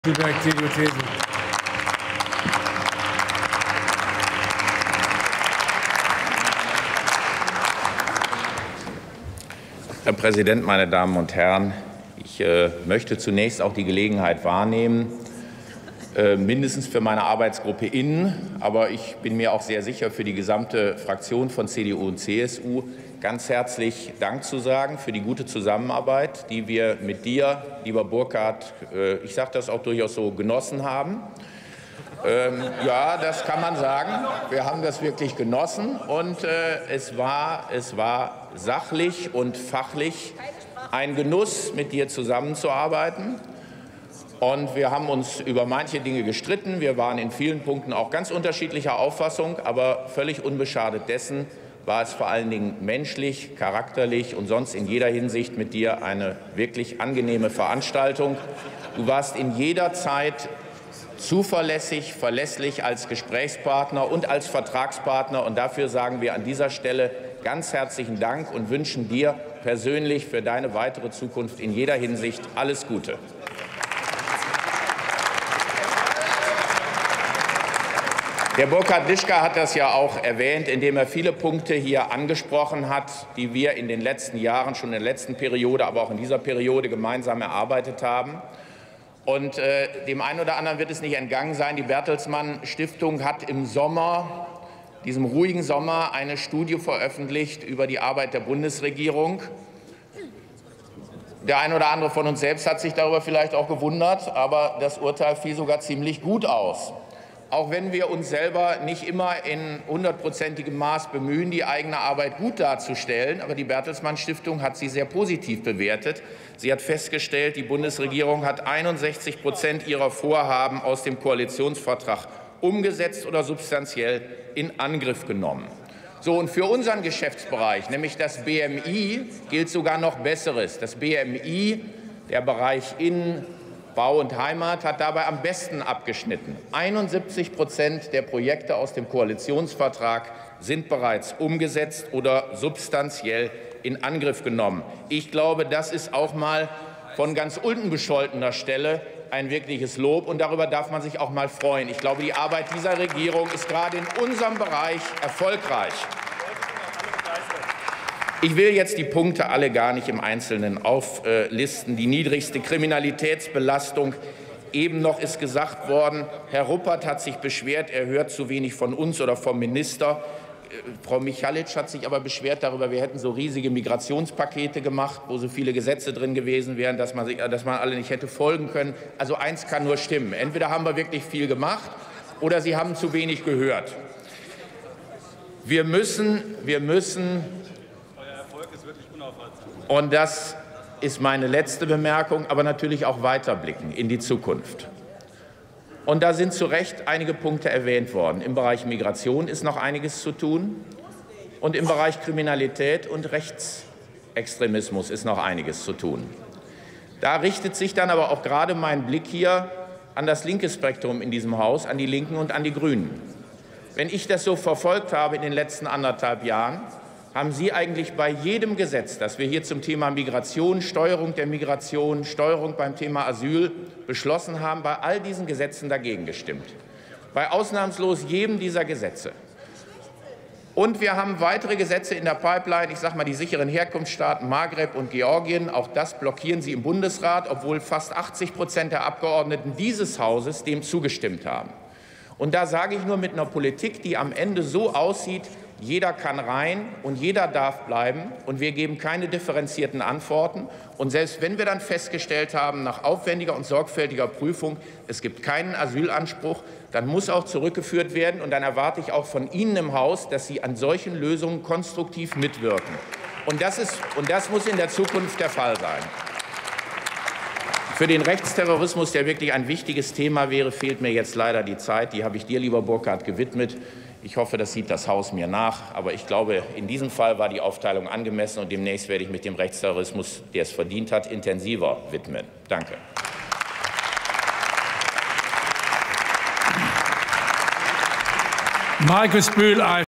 Schüberg, CDU/CSU. Herr Präsident, meine Damen und Herren! Ich möchte zunächst auch die Gelegenheit wahrnehmen, mindestens für meine Arbeitsgruppe Innen, aber ich bin mir auch sehr sicher für die gesamte Fraktion von CDU und CSU, ganz herzlich Dank zu sagen für die gute Zusammenarbeit, die wir mit dir, lieber Burkhard, ich sage das auch durchaus so, genossen haben. Ja, das kann man sagen. Wir haben das wirklich genossen, und es war sachlich und fachlich ein Genuss, mit dir zusammenzuarbeiten. Und wir haben uns über manche Dinge gestritten. Wir waren in vielen Punkten auch ganz unterschiedlicher Auffassung, aber völlig unbeschadet dessen war es vor allen Dingen menschlich, charakterlich und sonst in jeder Hinsicht mit dir eine wirklich angenehme Veranstaltung. Du warst in jeder Zeit zuverlässig, verlässlich als Gesprächspartner und als Vertragspartner. Und dafür sagen wir an dieser Stelle ganz herzlichen Dank und wünschen dir persönlich für deine weitere Zukunft in jeder Hinsicht alles Gute. Der Burkhard Lischka hat das ja auch erwähnt, indem er viele Punkte hier angesprochen hat, die wir in den letzten Jahren, schon in der letzten Periode, aber auch in dieser Periode gemeinsam erarbeitet haben. Und dem einen oder anderen wird es nicht entgangen sein, die Bertelsmann Stiftung hat im Sommer, diesem ruhigen Sommer, eine Studie veröffentlicht über die Arbeit der Bundesregierung. Der eine oder andere von uns selbst hat sich darüber vielleicht auch gewundert, aber das Urteil fiel sogar ziemlich gut aus. Auch wenn wir uns selber nicht immer in 100%igem Maß bemühen, die eigene Arbeit gut darzustellen, aber die Bertelsmann Stiftung hat sie sehr positiv bewertet. Sie hat festgestellt, die Bundesregierung hat 61% ihrer Vorhaben aus dem Koalitionsvertrag umgesetzt oder substanziell in Angriff genommen. So, und für unseren Geschäftsbereich, nämlich das BMI, gilt sogar noch Besseres. Das BMI, der Bereich Innen, Bau und Heimat, hat dabei am besten abgeschnitten. 71% der Projekte aus dem Koalitionsvertrag sind bereits umgesetzt oder substanziell in Angriff genommen. Ich glaube, das ist auch mal von ganz unbescholtener Stelle ein wirkliches Lob, und darüber darf man sich auch mal freuen. Ich glaube, die Arbeit dieser Regierung ist gerade in unserem Bereich erfolgreich. Ich will jetzt die Punkte alle gar nicht im Einzelnen auflisten. Die niedrigste Kriminalitätsbelastung. Eben noch ist gesagt worden, Herr Ruppert hat sich beschwert, er hört zu wenig von uns oder vom Minister. Frau Michalic hat sich aber beschwert darüber, wir hätten so riesige Migrationspakete gemacht, wo so viele Gesetze drin gewesen wären, dass man alle nicht hätte folgen können. Also eins kann nur stimmen. Entweder haben wir wirklich viel gemacht oder Sie haben zu wenig gehört. Wir müssen, und das ist meine letzte Bemerkung, aber natürlich auch weiterblicken in die Zukunft. Und da sind zu Recht einige Punkte erwähnt worden. Im Bereich Migration ist noch einiges zu tun, und im Bereich Kriminalität und Rechtsextremismus ist noch einiges zu tun. Da richtet sich dann aber auch gerade mein Blick hier an das linke Spektrum in diesem Haus, an die Linken und an die Grünen. Wenn ich das so verfolgt habe in den letzten 1,5 Jahren, haben Sie eigentlich bei jedem Gesetz, das wir hier zum Thema Migration, Steuerung der Migration, Steuerung beim Thema Asyl beschlossen haben, bei all diesen Gesetzen dagegen gestimmt. Bei ausnahmslos jedem dieser Gesetze. Und wir haben weitere Gesetze in der Pipeline, ich sage mal die sicheren Herkunftsstaaten Maghreb und Georgien. Auch das blockieren Sie im Bundesrat, obwohl fast 80% der Abgeordneten dieses Hauses dem zugestimmt haben. Und da sage ich nur, mit einer Politik, die am Ende so aussieht, jeder kann rein und jeder darf bleiben, und wir geben keine differenzierten Antworten. Und selbst wenn wir dann festgestellt haben, nach aufwendiger und sorgfältiger Prüfung, es gibt keinen Asylanspruch, dann muss auch zurückgeführt werden. Und dann erwarte ich auch von Ihnen im Haus, dass Sie an solchen Lösungen konstruktiv mitwirken. Und das muss in der Zukunft der Fall sein. Für den Rechtsterrorismus, der wirklich ein wichtiges Thema wäre, fehlt mir jetzt leider die Zeit. Die habe ich dir, lieber Burkhard, gewidmet. Ich hoffe, das sieht das Haus mir nach. Aber ich glaube, in diesem Fall war die Aufteilung angemessen, und demnächst werde ich mich dem Rechtsterrorismus, der es verdient hat, intensiver widmen. Danke. Markus Böhl,